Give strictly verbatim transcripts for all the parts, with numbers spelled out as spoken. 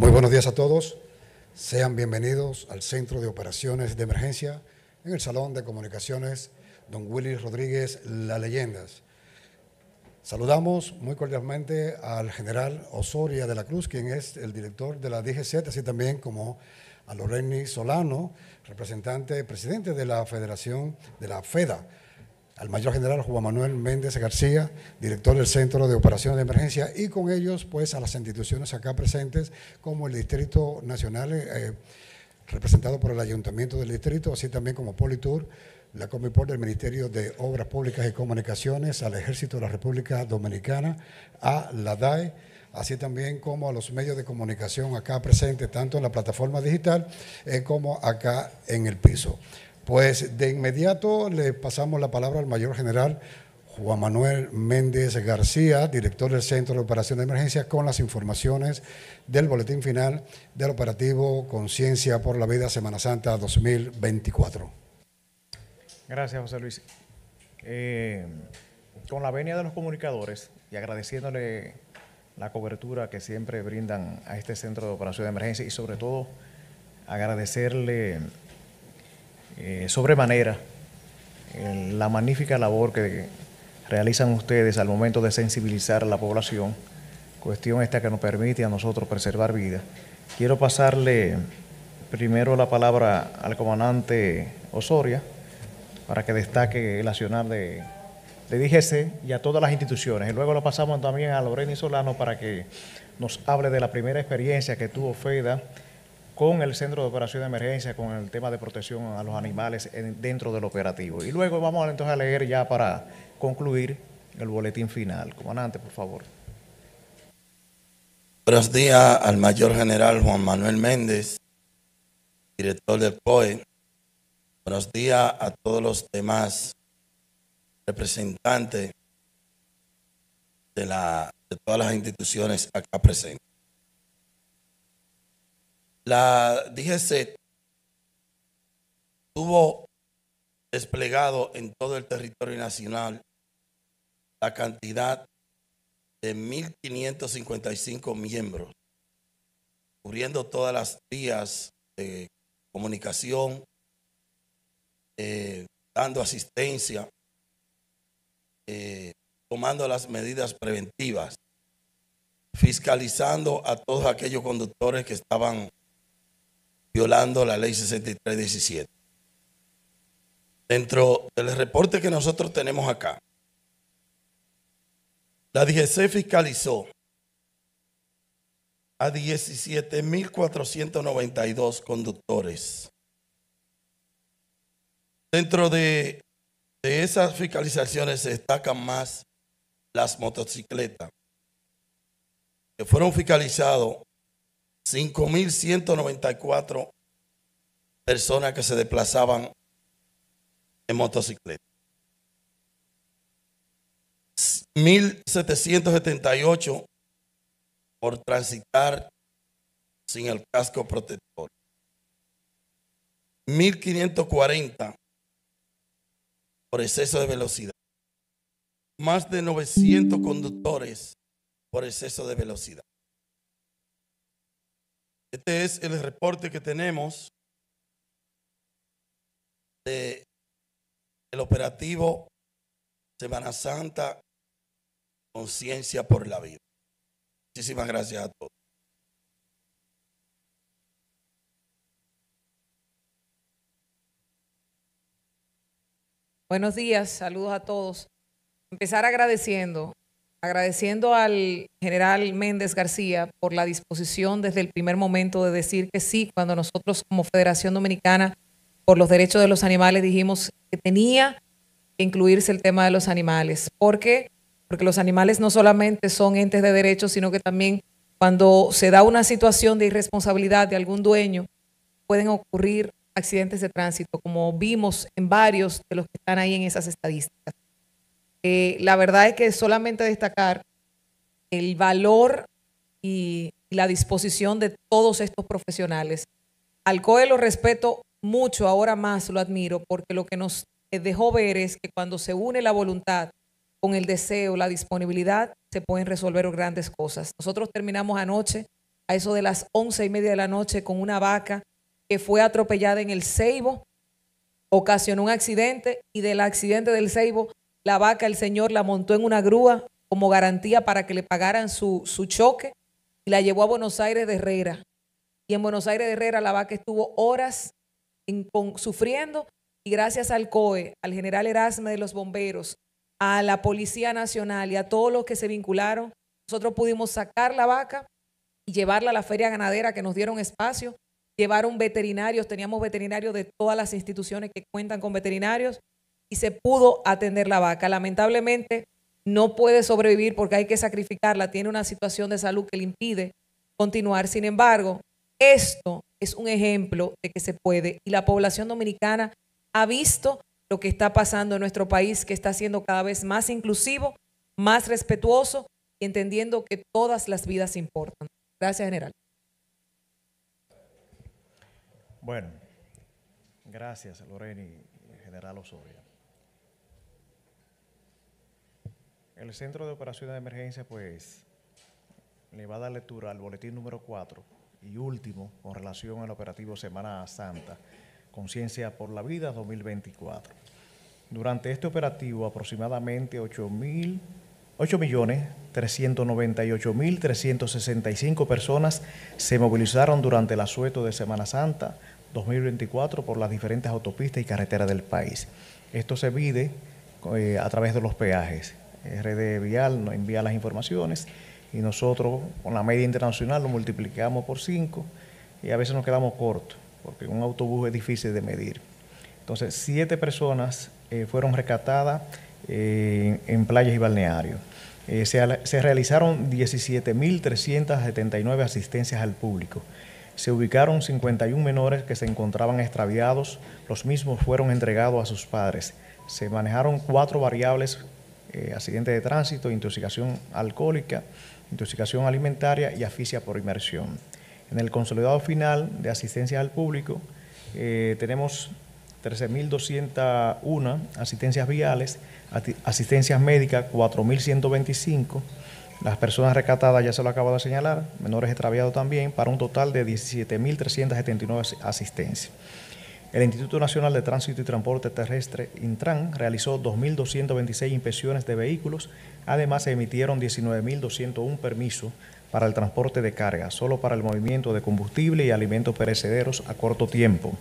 Muy buenos días a todos. Sean bienvenidos al Centro de Operaciones de Emergencia en el Salón de Comunicaciones Don Willy Rodríguez La Leyendas. Saludamos muy cordialmente al general Osoria de la Cruz, quien es el director de la D G C, así también como a Loreni Solano, representante, presidente de la Federación de la FEDA, al mayor general Juan Manuel Méndez García, director del Centro de Operaciones de Emergencia, y con ellos pues a las instituciones acá presentes, como el Distrito Nacional, eh, representado por el Ayuntamiento del Distrito, así también como Politur, la Comipol del Ministerio de Obras Públicas y Comunicaciones, al Ejército de la República Dominicana, a la D A E, así también como a los medios de comunicación acá presentes, tanto en la plataforma digital eh, como acá en el piso. Pues de inmediato le pasamos la palabra al mayor general Juan Manuel Méndez García, director del Centro de Operaciones de Emergencia, con las informaciones del boletín final del operativo Conciencia por la Vida Semana Santa dos mil veinticuatro. Gracias, José Luis. Eh, con la venia de los comunicadores y agradeciéndole la cobertura que siempre brindan a este Centro de Operaciones de Emergencia y sobre todo agradecerle Eh, sobremanera eh, la magnífica labor que realizan ustedes al momento de sensibilizar a la población, cuestión esta que nos permite a nosotros preservar vidas. Quiero pasarle primero la palabra al comandante Osoria para que destaque el accionar de, de D G C y a todas las instituciones. Y luego lo pasamos también a Loreni Solano para que nos hable de la primera experiencia que tuvo FEDA con el Centro de Operación de Emergencia, con el tema de protección a los animales en, dentro del operativo. Y luego vamos entonces a leer ya para concluir el boletín final. Comandante, por favor. Buenos días al mayor general Juan Manuel Méndez, director del C O E. Buenos días a todos los demás representantes de, la, de todas las instituciones acá presentes. La D G C tuvo desplegado en todo el territorio nacional la cantidad de mil quinientos cincuenta y cinco miembros, cubriendo todas las vías de comunicación, eh, dando asistencia, eh, tomando las medidas preventivas, fiscalizando a todos aquellos conductores que estaban violando la ley sesenta y tres diecisiete. Dentro del reporte que nosotros tenemos acá, la D G C fiscalizó a diecisiete mil cuatrocientos noventa y dos conductores. Dentro de, de esas fiscalizaciones se destacan más las motocicletas, que fueron fiscalizados cinco mil ciento noventa y cuatro personas que se desplazaban en motocicleta. mil setecientos setenta y ocho por transitar sin el casco protector. mil quinientos cuarenta por exceso de velocidad. Más de novecientos conductores por exceso de velocidad. Este es el reporte que tenemos de el operativo Semana Santa Conciencia por la Vida. Muchísimas gracias a todos. Buenos días, saludos a todos. Empezar agradeciendo, agradeciendo al general Méndez García por la disposición desde el primer momento de decir que sí, cuando nosotros como Federación Dominicana por los Derechos de los Animales dijimos que tenía que incluirse el tema de los animales. ¿Por qué? Porque los animales no solamente son entes de derechos, sino que también cuando se da una situación de irresponsabilidad de algún dueño, pueden ocurrir accidentes de tránsito, como vimos en varios de los que están ahí en esas estadísticas. Eh, la verdad es que solamente destacar el valor y la disposición de todos estos profesionales. Al C O E lo respeto mucho, ahora más lo admiro, porque lo que nos dejó ver es que cuando se une la voluntad con el deseo, la disponibilidad, se pueden resolver grandes cosas. Nosotros terminamos anoche a eso de las once y media de la noche con una vaca que fue atropellada en el Ceibo, ocasionó un accidente y del accidente del Ceibo, la vaca el señor la montó en una grúa como garantía para que le pagaran su, su choque y la llevó a Buenos Aires de Herrera. Y en Buenos Aires de Herrera la vaca estuvo horas en, con, sufriendo y gracias al C O E, al general Erasme de los bomberos, a la Policía Nacional y a todos los que se vincularon, nosotros pudimos sacar la vaca y llevarla a la feria ganadera que nos dieron espacio, llevaron veterinarios, teníamos veterinarios de todas las instituciones que cuentan con veterinarios y se pudo atender la vaca. Lamentablemente no puede sobrevivir porque hay que sacrificarla, tiene una situación de salud que le impide continuar. Sin embargo, esto es un ejemplo de que se puede y la población dominicana ha visto lo que está pasando en nuestro país, que está siendo cada vez más inclusivo, más respetuoso y entendiendo que todas las vidas importan. Gracias, general. Bueno, gracias, Lorena y general Osorio. El Centro de Operaciones de Emergencia, pues, le va a dar lectura al boletín número cuatro y último con relación al operativo Semana Santa, Conciencia por la Vida dos mil veinticuatro. Durante este operativo, aproximadamente ocho millones trescientos noventa y ocho mil trescientas sesenta y cinco personas se movilizaron durante el asueto de Semana Santa dos mil veinticuatro por las diferentes autopistas y carreteras del país. Esto se mide eh, a través de los peajes. R D Vial nos envía las informaciones y nosotros con la media internacional lo multiplicamos por cinco y a veces nos quedamos cortos porque un autobús es difícil de medir. Entonces, siete personas eh, fueron rescatadas eh, en, en playas y balnearios. Eh, se, se realizaron diecisiete mil trescientas setenta y nueve asistencias al público. Se ubicaron cincuenta y un menores que se encontraban extraviados. Los mismos fueron entregados a sus padres. Se manejaron cuatro variables: eh, accidente de tránsito, intoxicación alcohólica, intoxicación alimentaria y asfixia por inmersión. En el consolidado final de asistencia al público eh, tenemos trece mil doscientas uno asistencias viales, asistencias médicas cuatro mil ciento veinticinco, las personas rescatadas ya se lo acabo de señalar, menores extraviados también, para un total de diecisiete mil trescientas setenta y nueve asistencias. El Instituto Nacional de Tránsito y Transporte Terrestre, Intran, realizó dos mil doscientas veintiséis inspecciones de vehículos, además se emitieron diecinueve mil doscientos uno permisos para el transporte de carga, solo para el movimiento de combustible y alimentos perecederos a corto tiempo.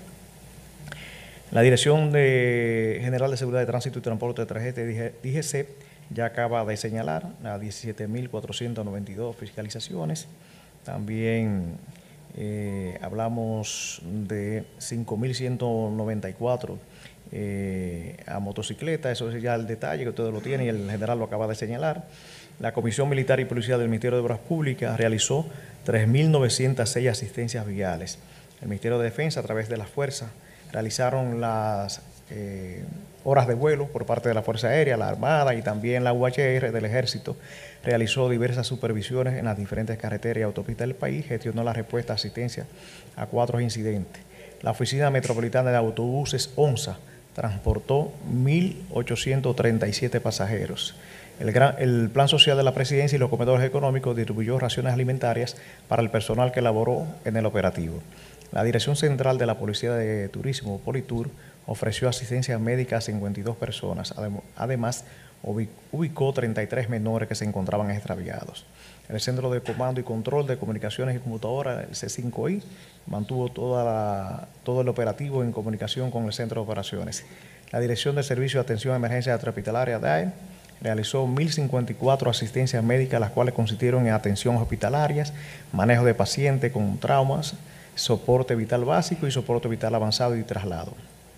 La Dirección de General de Seguridad de Tránsito y Transporte Terrestre, D G C, ya acaba de señalar a diecisiete mil cuatrocientas noventa y dos fiscalizaciones. También eh, hablamos de cinco mil ciento noventa y cuatro eh, a motocicleta, eso es ya el detalle que ustedes lo tienen y el general lo acaba de señalar. La Comisión Militar y Policial del Ministerio de Obras Públicas realizó tres mil novecientas seis asistencias viales. El Ministerio de Defensa, a través de las fuerzas, realizaron las eh, horas de vuelo por parte de la Fuerza Aérea, la Armada y también la U H R del Ejército. Realizó diversas supervisiones en las diferentes carreteras y autopistas del país, gestionó la respuesta a asistencia a cuatro incidentes. La Oficina Metropolitana de Autobuses, ONSA, transportó mil ochocientos treinta y siete pasajeros. El, gran, el Plan Social de la Presidencia y los comedores económicos distribuyó raciones alimentarias para el personal que laboró en el operativo. La Dirección Central de la Policía de Turismo, Politur, ofreció asistencia médica a cincuenta y dos personas. Además, ubicó treinta y tres menores que se encontraban extraviados. El Centro de Comando y Control de Comunicaciones y Computadoras, el C cinco I, mantuvo toda la, todo el operativo en comunicación con el Centro de Operaciones. La Dirección de Servicio de Atención a Emergencia Hospitalaria, D A E, realizó mil cincuenta y cuatro asistencias médicas, las cuales consistieron en atención hospitalarias, manejo de pacientes con traumas, soporte vital básico y soporte vital avanzado y traslado.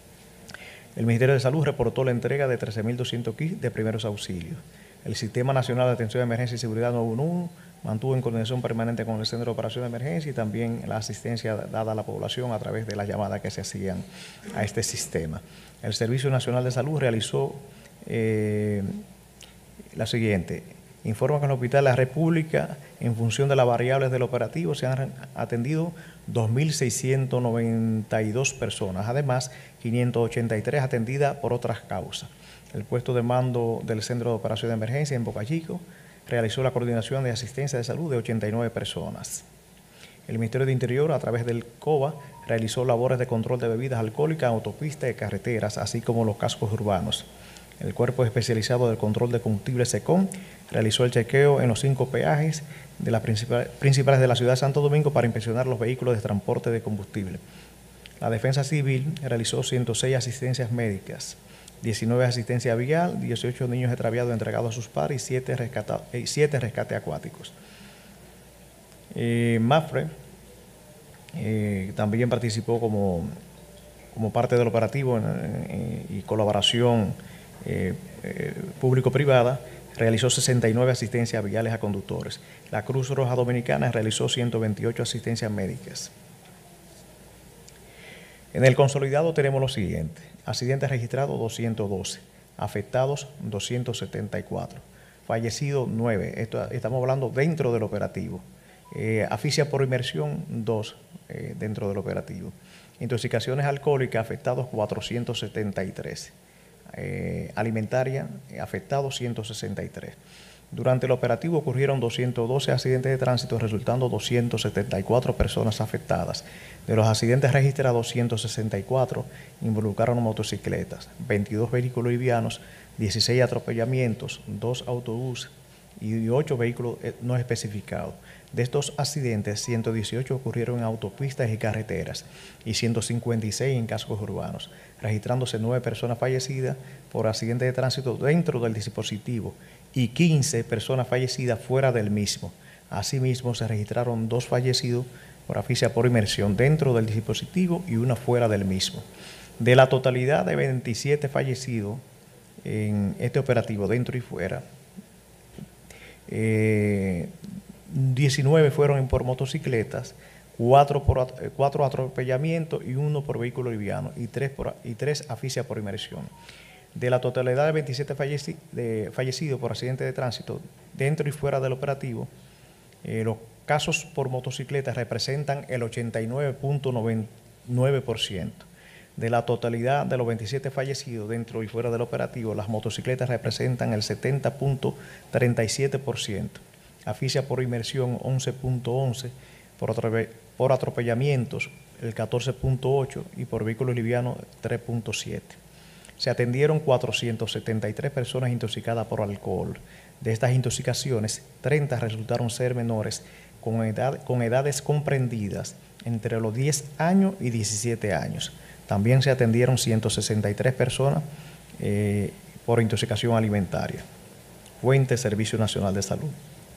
El Ministerio de Salud reportó la entrega de trece mil doscientos kits de primeros auxilios. El Sistema Nacional de Atención de Emergencia y Seguridad nueve uno uno mantuvo en coordinación permanente con el Centro de Operación de Emergencia y también la asistencia dada a la población a través de las llamadas que se hacían a este sistema. El Servicio Nacional de Salud realizó eh, la siguiente. Informa que en el Hospital de la República, en función de las variables del operativo, se han atendido dos mil seiscientas noventa y dos personas, además quinientas ochenta y tres atendidas por otras causas. El puesto de mando del Centro de Operación de Emergencia en Boca Chica realizó la coordinación de asistencia de salud de ochenta y nueve personas. El Ministerio de Interior, a través del COBA, realizó labores de control de bebidas alcohólicas en autopistas y carreteras, así como los cascos urbanos. El Cuerpo Especializado del Control de Combustible SECOM realizó el chequeo en los cinco peajes de las principales, principales de la ciudad de Santo Domingo para inspeccionar los vehículos de transporte de combustible. La Defensa Civil realizó ciento seis asistencias médicas, diecinueve asistencia vial, dieciocho niños extraviados entregados a sus padres y siete rescates acuáticos. Eh, MAFRE eh, también participó como, como parte del operativo en, en, y colaboración eh, eh, público-privada. Realizó sesenta y nueve asistencias viales a conductores. La Cruz Roja Dominicana realizó ciento veintiocho asistencias médicas. En el consolidado tenemos lo siguiente: accidentes registrados doscientos doce, afectados doscientos setenta y cuatro, fallecidos nueve, esto, estamos hablando dentro del operativo. Eh, asfixia por inmersión, dos eh, dentro del operativo. Intoxicaciones alcohólicas, afectados cuatrocientos setenta y tres. Eh, alimentaria, eh, afectados ciento sesenta y tres. Durante el operativo ocurrieron doscientos doce accidentes de tránsito, resultando doscientas setenta y cuatro personas afectadas. De los accidentes registrados, ciento sesenta y cuatro involucraron motocicletas, veintidós vehículos livianos, dieciséis atropellamientos, dos autobuses y ocho vehículos no especificados. De estos accidentes, ciento dieciocho ocurrieron en autopistas y carreteras y ciento cincuenta y seis en cascos urbanos, registrándose nueve personas fallecidas por accidentes de tránsito dentro del dispositivo y quince personas fallecidas fuera del mismo. Asimismo, se registraron dos fallecidos por asfixia por inmersión dentro del dispositivo y una fuera del mismo. De la totalidad de veintisiete fallecidos en este operativo dentro y fuera, eh, diecinueve fueron por motocicletas, cuatro por cuatro atropellamientos y uno por vehículo liviano y tres, por, y tres asfixia por inmersión. De la totalidad de veintisiete falleci de fallecidos por accidentes de tránsito dentro y fuera del operativo, eh, los casos por motocicletas representan el ochenta y nueve punto noventa y nueve por ciento. De la totalidad de los veintisiete fallecidos dentro y fuera del operativo, las motocicletas representan el setenta punto treinta y siete por ciento. Asfixia por inmersión once punto once por, por atropellamientos el catorce punto ocho y por vehículos livianos tres punto siete. Se atendieron cuatrocientas setenta y tres personas intoxicadas por alcohol. De estas intoxicaciones, treinta resultaron ser menores con, edad, con edades comprendidas entre los diez años y diecisiete años. También se atendieron ciento sesenta y tres personas eh, por intoxicación alimentaria. Fuente Servicio Nacional de Salud.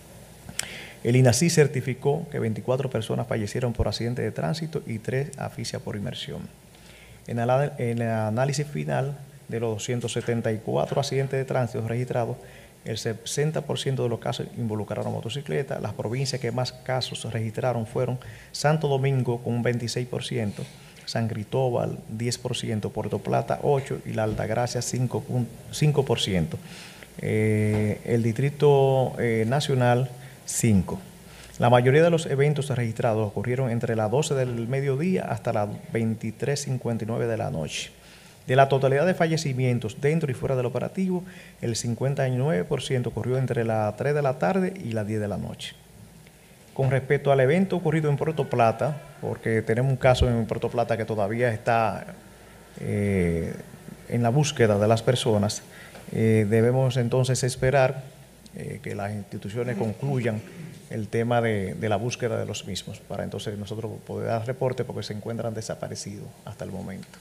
El INACI certificó que veinticuatro personas fallecieron por accidente de tránsito y tres asfixia por inmersión. En el, en el análisis final de los doscientos setenta y cuatro accidentes de tránsito registrados, el sesenta por ciento de los casos involucraron motocicletas. Las provincias que más casos registraron fueron Santo Domingo con un veintiséis por ciento, San Cristóbal diez por ciento, Puerto Plata ocho por ciento y la Altagracia cinco por ciento. Eh, el Distrito eh, Nacional cinco por ciento. La mayoría de los eventos registrados ocurrieron entre las doce del mediodía hasta las veintitrés cincuenta y nueve de la noche. De la totalidad de fallecimientos dentro y fuera del operativo, el cincuenta y nueve por ciento ocurrió entre las tres de la tarde y las diez de la noche. Con respecto al evento ocurrido en Puerto Plata, porque tenemos un caso en Puerto Plata que todavía está eh, en la búsqueda de las personas, eh, debemos entonces esperar eh, que las instituciones concluyan el tema de, de la búsqueda de los mismos, para entonces nosotros poder dar reporte porque se encuentran desaparecidos hasta el momento.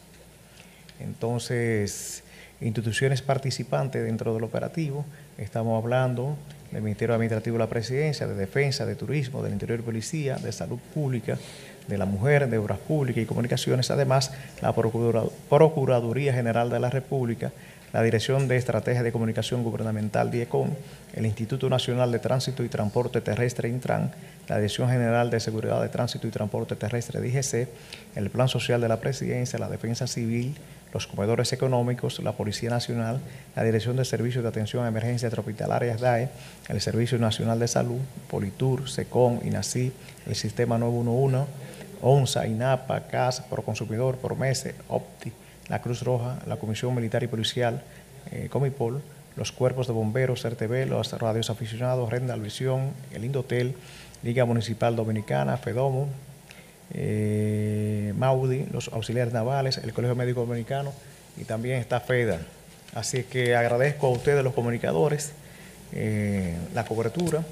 Entonces, instituciones participantes dentro del operativo, estamos hablando del Ministerio Administrativo de la Presidencia, de Defensa, de Turismo, del Interior y Policía, de Salud Pública, de la Mujer, de Obras Públicas y Comunicaciones, además la Procuraduría General de la República, la Dirección de Estrategia de Comunicación Gubernamental, DIECOM, el Instituto Nacional de Tránsito y Transporte Terrestre, Intran, la Dirección General de Seguridad de Tránsito y Transporte Terrestre, D G C, el Plan Social de la Presidencia, la Defensa Civil, los comedores económicos, la Policía Nacional, la Dirección de Servicios de Atención a Emergencias Hospitalarias, D A E, el Servicio Nacional de Salud, Politur, SECOM, INACI, el Sistema nueve uno uno, ONSA, INAPA, C A S, Proconsumidor, Promese, OPTI, la Cruz Roja, la Comisión Militar y Policial, eh, Comipol, los cuerpos de bomberos, R T V, los radios aficionados, Rendal Visión, el Indotel, Liga Municipal Dominicana, FEDOMO, eh, MAUDI, los auxiliares navales, el Colegio Médico Dominicano y también está FEDA. Así que agradezco a ustedes los comunicadores eh, la cobertura.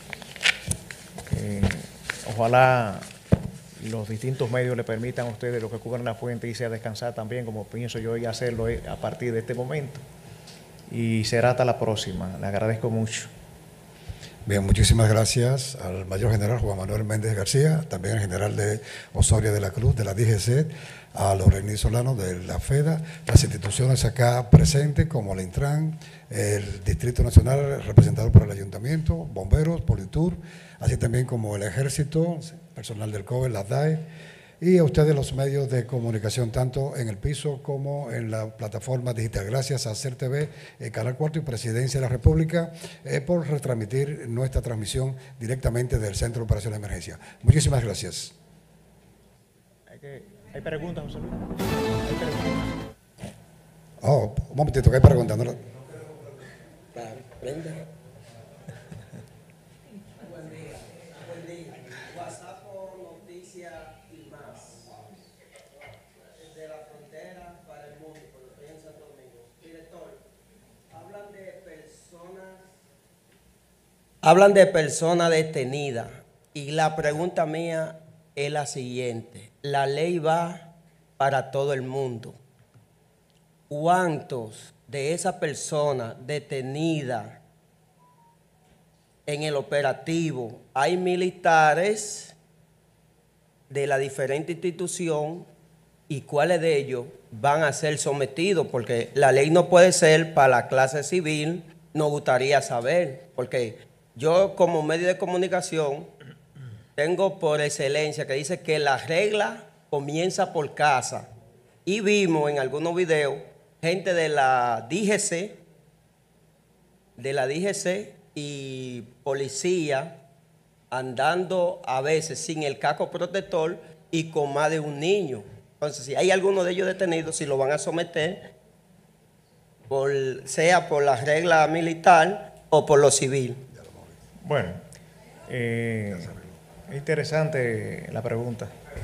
Eh, ojalá los distintos medios le permitan a ustedes, los que cubren la fuente, irse a descansar también, como pienso yo y hacerlo a partir de este momento. Y será hasta la próxima. Le agradezco mucho. Bien, muchísimas gracias al mayor general Juan Manuel Méndez García, también al general de Osorio de la Cruz, de la D G C, a los René Solano de la FEDA, las instituciones acá presentes como la Intran, el Distrito Nacional representado por el Ayuntamiento, bomberos, Politur, así también como el Ejército, personal del COBE, la D A E, y a ustedes los medios de comunicación, tanto en el piso como en la plataforma digital. Gracias a C E R T V, eh, Canal cuatro y Presidencia de la República eh, por retransmitir nuestra transmisión directamente del Centro de Operaciones de Emergencia. Muchísimas gracias. Hay, que, hay preguntas, José Luis. Hay preguntas. Oh, un momentito, que hay preguntas. ¿No? Claro, prende. Hablan de personas detenidas y la pregunta mía es la siguiente. La ley va para todo el mundo. ¿Cuántos de esas personas detenidas en el operativo hay militares de la diferente institución y cuáles de ellos van a ser sometidos? Porque la ley no puede ser para la clase civil, nos gustaría saber, porque yo como medio de comunicación tengo por excelencia que dice que la regla comienza por casa. Y vimos en algunos videos gente de la D G C, de la D G C y policía andando a veces sin el casco protector y con más de un niño. Entonces, si hay alguno de ellos detenidos, si lo van a someter, por, sea por la regla militar o por lo civil. Bueno, eh, es interesante la pregunta.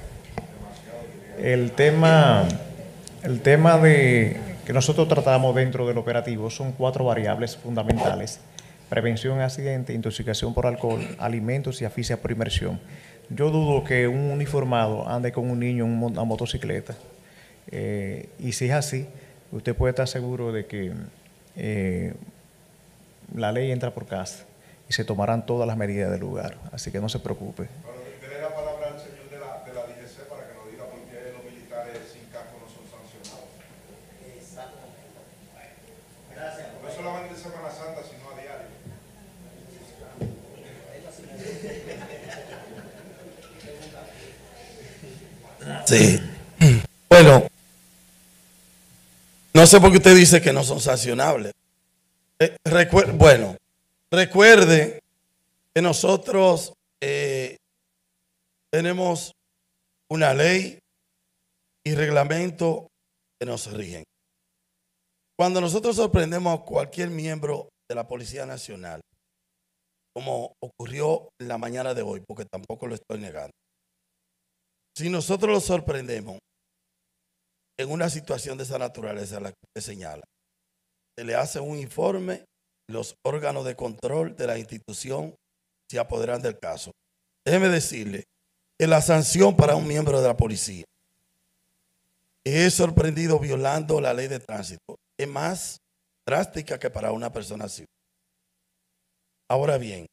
El tema, el tema de que nosotros tratamos dentro del operativo son cuatro variables fundamentales: prevención de accidentes, intoxicación por alcohol, alimentos y asfixia por inmersión. Yo dudo que un uniformado ande con un niño en una motocicleta. Eh, y si es así, usted puede estar seguro de que eh, la ley entra por casa y se tomarán todas las medidas del lugar. Así que no se preocupe. Bueno, dele la palabra al señor de la, de la D G C para que nos diga por qué los militares sin casco no son sancionados. Exacto. Gracias. No solamente en Semana Santa, sino a diario. Sí. Bueno, no sé por qué usted dice que no son sancionables. Eh, recuer- bueno, recuerde que nosotros eh, tenemos una ley y reglamento que nos rigen. Cuando nosotros sorprendemos a cualquier miembro de la Policía Nacional, como ocurrió en la mañana de hoy, porque tampoco lo estoy negando, si nosotros lo sorprendemos en una situación de esa naturaleza, la que usted señala, se le hace un informe, los órganos de control de la institución se apoderan del caso. Déjeme decirle que la sanción para un miembro de la policía que es sorprendido violando la ley de tránsito es más drástica que para una persona civil. Ahora bien,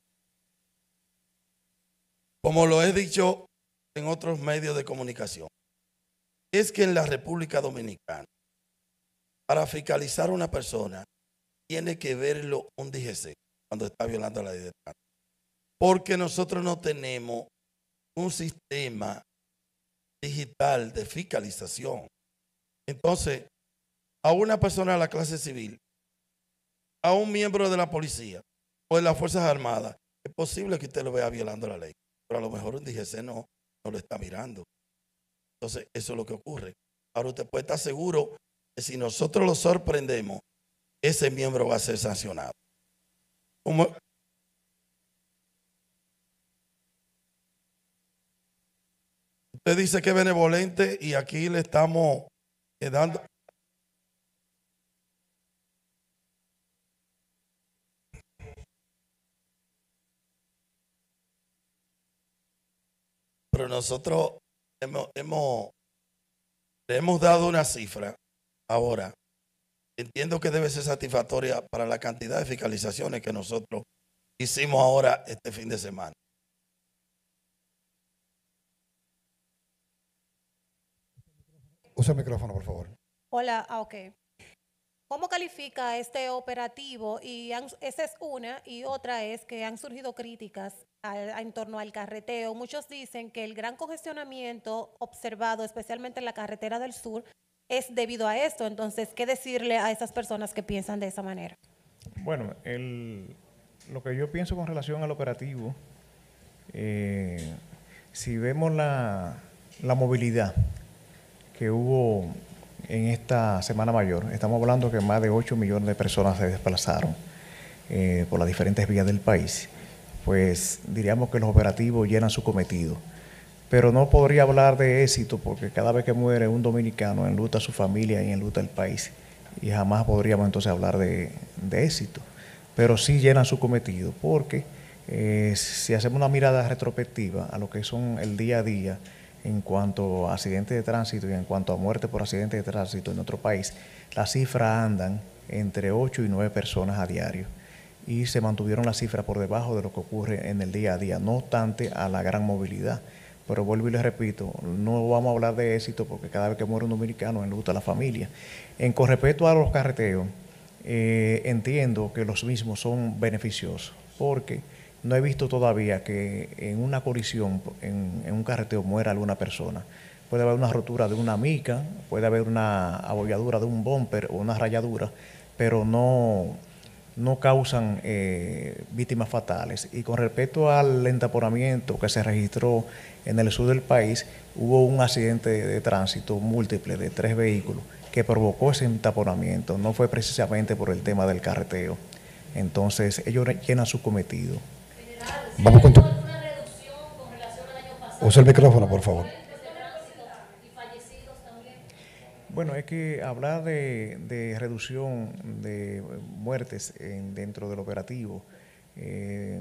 como lo he dicho en otros medios de comunicación, es que en la República Dominicana, para fiscalizar a una persona, tiene que verlo un D G C cuando está violando la ley de tránsito. Porque nosotros no tenemos un sistema digital de fiscalización. Entonces, a una persona de la clase civil, a un miembro de la policía o de las Fuerzas Armadas, es posible que usted lo vea violando la ley, pero a lo mejor un D G C no, no lo está mirando. Entonces, eso es lo que ocurre. Ahora usted puede estar seguro que si nosotros lo sorprendemos, ese miembro va a ser sancionado. Como, Usted dice que es benevolente y aquí le estamos eh, dando. Pero nosotros hemos, hemos, le hemos dado una cifra ahora. Entiendo que debe ser satisfactoria para la cantidad de fiscalizaciones que nosotros hicimos ahora este fin de semana. Usa el micrófono, por favor. Hola, ah, ok. ¿Cómo califica este operativo? Y han- esa es una, y otra es que han surgido críticas al- a- en torno al carreteo. Muchos dicen que el gran congestionamiento observado, especialmente en la carretera del sur, es debido a esto. Entonces, ¿qué decirle a esas personas que piensan de esa manera? Bueno, el, lo que yo pienso con relación al operativo, eh, si vemos la, la movilidad que hubo en esta Semana Mayor, estamos hablando que más de ocho millones de personas se desplazaron eh, por las diferentes vías del país, pues diríamos que los operativos llenan su cometido. Pero no podría hablar de éxito porque cada vez que muere un dominicano enluta a su familia y enluta el país. Y jamás podríamos entonces hablar de, de éxito. Pero sí llenan su cometido porque eh, si hacemos una mirada retrospectiva a lo que son el día a día en cuanto a accidentes de tránsito y en cuanto a muerte por accidentes de tránsito en nuestro país, las cifras andan entre ocho y nueve personas a diario. Y se mantuvieron las cifras por debajo de lo que ocurre en el día a día, no obstante a la gran movilidad. Pero vuelvo y les repito, no vamos a hablar de éxito porque cada vez que muere un dominicano enluta a la familia. En con respecto a los carreteos, eh, entiendo que los mismos son beneficiosos porque no he visto todavía que en una colisión, en, en un carreteo, muera alguna persona. Puede haber una rotura de una mica, puede haber una abolladura de un bumper o una rayadura, pero no, no causan eh, víctimas fatales. Y con respecto al entaponamiento que se registró en el sur del país, hubo un accidente de, de tránsito múltiple de tres vehículos que provocó ese entaponamiento. No fue precisamente por el tema del carreteo. Entonces, ellos llenan su cometido. Vamos con tu... Usa el micrófono, por favor. Bueno, es que hablar de, de reducción de muertes en, dentro del operativo, eh,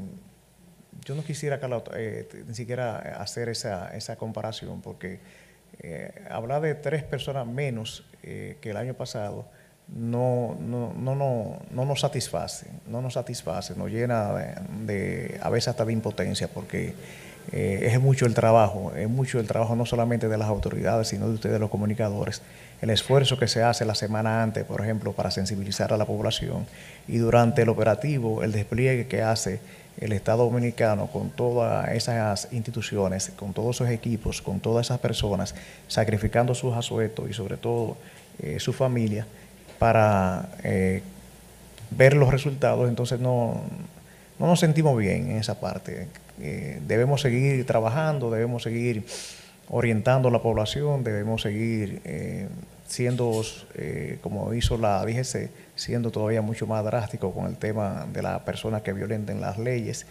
yo no quisiera eh, ni siquiera hacer esa, esa comparación, porque eh, hablar de tres personas menos eh, que el año pasado no, no, no, no, no nos satisface, no nos satisface, nos llena de, de a veces hasta de impotencia, porque eh, es mucho el trabajo, es mucho el trabajo no solamente de las autoridades, sino de ustedes los comunicadores, el esfuerzo que se hace la semana antes, por ejemplo, para sensibilizar a la población, y durante el operativo, el despliegue que hace el Estado Dominicano con todas esas instituciones, con todos esos equipos, con todas esas personas, sacrificando sus asuetos y sobre todo eh, su familia, para eh, ver los resultados. Entonces no, no nos sentimos bien en esa parte. Eh, debemos seguir trabajando, debemos seguir orientando a la población, debemos seguir eh, siendo, eh, como hizo la D G C, siendo todavía mucho más drástico con el tema de las personas que violenten las leyes.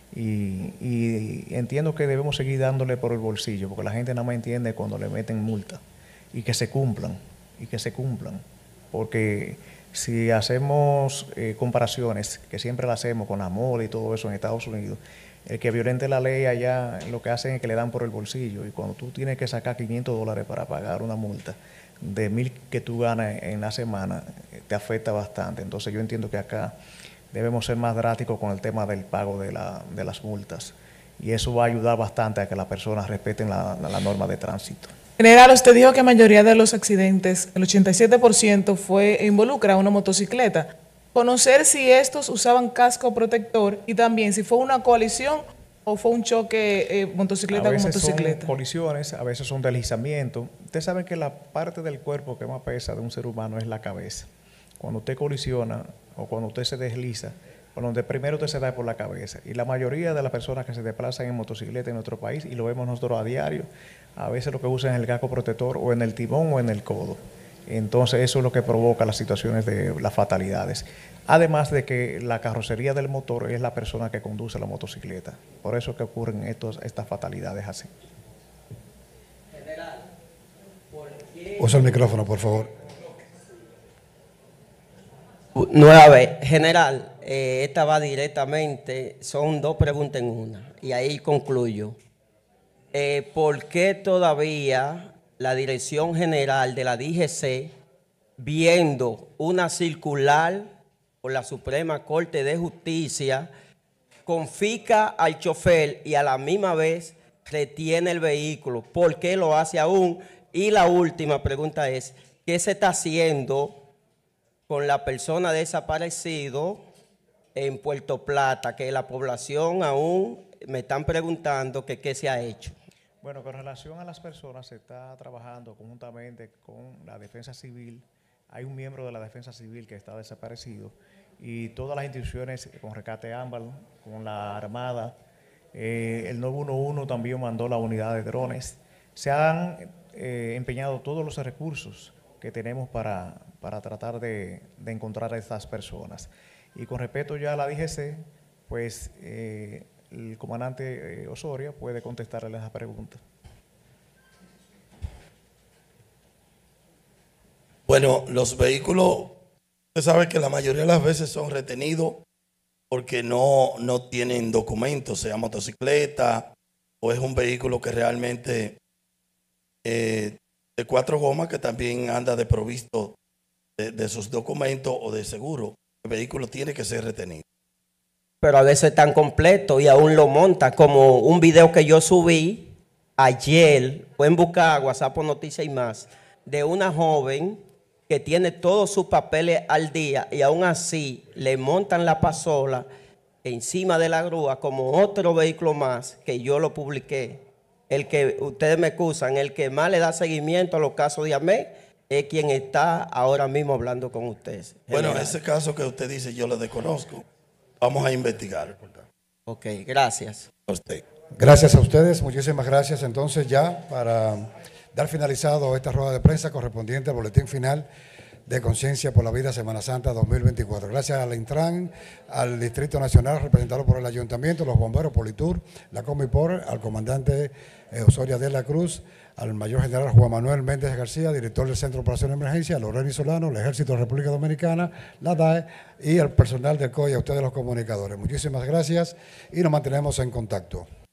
Y, y entiendo que debemos seguir dándole por el bolsillo, porque la gente nada más entiende cuando le meten multa, y que se cumplan, y que se cumplan. Porque si hacemos eh, comparaciones, que siempre las hacemos con la moda y todo eso en Estados Unidos, el que violente la ley allá lo que hacen es que le dan por el bolsillo, y cuando tú tienes que sacar quinientos dólares para pagar una multa de mil que tú ganas en la semana, te afecta bastante. Entonces yo entiendo que acá debemos ser más drásticos con el tema del pago de, la, de las multas, y eso va a ayudar bastante a que las personas respeten la, la, la norma de tránsito. General, usted dijo que la mayoría de los accidentes, el ochenta y siete por ciento, fue involucra a una motocicleta. Conocer si estos usaban casco protector y también si fue una colisión o fue un choque eh, motocicleta con motocicleta. A veces son colisiones, a veces son deslizamientos. Ustedes saben que la parte del cuerpo que más pesa de un ser humano es la cabeza. Cuando usted colisiona o cuando usted se desliza, por donde primero usted se da por la cabeza. Y la mayoría de las personas que se desplazan en motocicleta en nuestro país, y lo vemos nosotros a diario, a veces lo que usan es el casco protector o en el timón o en el codo. Entonces eso es lo que provoca las situaciones de las fatalidades. Además de que la carrocería del motor es la persona que conduce la motocicleta. Por eso es que ocurren estos, estas fatalidades así. Usa el micrófono, por favor. Nueva vez, general, eh, esta va directamente, son dos preguntas en una, y ahí concluyo. Eh, ¿Por qué todavía la Dirección General de la D G C, viendo una circular por la Suprema Corte de Justicia, confisca al chofer y a la misma vez retiene el vehículo? ¿Por qué lo hace aún? Y la última pregunta es, ¿qué se está haciendo con la persona desaparecido en Puerto Plata? Que la población aún me están preguntando que qué se ha hecho. Bueno, con relación a las personas, se está trabajando conjuntamente con la Defensa Civil. Hay un miembro de la Defensa Civil que está desaparecido y todas las instituciones con Rescate Ámbar, con la Armada, eh, el nueve uno uno también mandó la unidad de drones. Se han eh, empeñado todos los recursos que tenemos para, para tratar de, de encontrar a estas personas. Y con respecto ya a la D G C, pues eh, el comandante eh, Osorio puede contestarle esa pregunta. Bueno, los vehículos, usted sabe que la mayoría de las veces son retenidos porque no, no tienen documentos, sea motocicleta o es un vehículo que realmente eh, de cuatro gomas que también anda desprovisto de, de sus documentos o de seguro. El vehículo tiene que ser retenido. Pero a veces están completos y aún lo monta, como un video que yo subí ayer, pueden buscar WhatsApp por Noticias y Más, de una joven que tiene todos sus papeles al día y aún así le montan la pasola encima de la grúa como otro vehículo más, que yo lo publiqué. El que, ustedes me excusan, el que más le da seguimiento a los casos de AME es quien está ahora mismo hablando con ustedes. Bueno, General. ese caso que usted dice yo lo desconozco. Vamos a investigar. Ok, gracias. A usted. Gracias a ustedes, muchísimas gracias. Entonces ya para dar finalizado esta rueda de prensa correspondiente al boletín final de Conciencia por la Vida Semana Santa dos mil veinticuatro. Gracias al Intran, al Distrito Nacional representado por el Ayuntamiento, los bomberos, Politur, la Comipor, al comandante eh, Osorio de la Cruz, al mayor general Juan Manuel Méndez García, director del Centro de Operación de Emergencia, a Loreni Solano, el Ejército de la República Dominicana, la D A E y al personal del C O I, a ustedes los comunicadores. Muchísimas gracias y nos mantenemos en contacto.